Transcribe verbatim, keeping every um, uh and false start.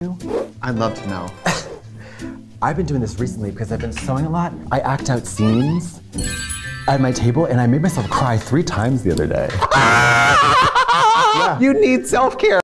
I'd love to know. I've been doing this recently because I've been sewing a lot. I act out scenes at my table, and I made myself cry three times the other day. Yeah. You need self-care.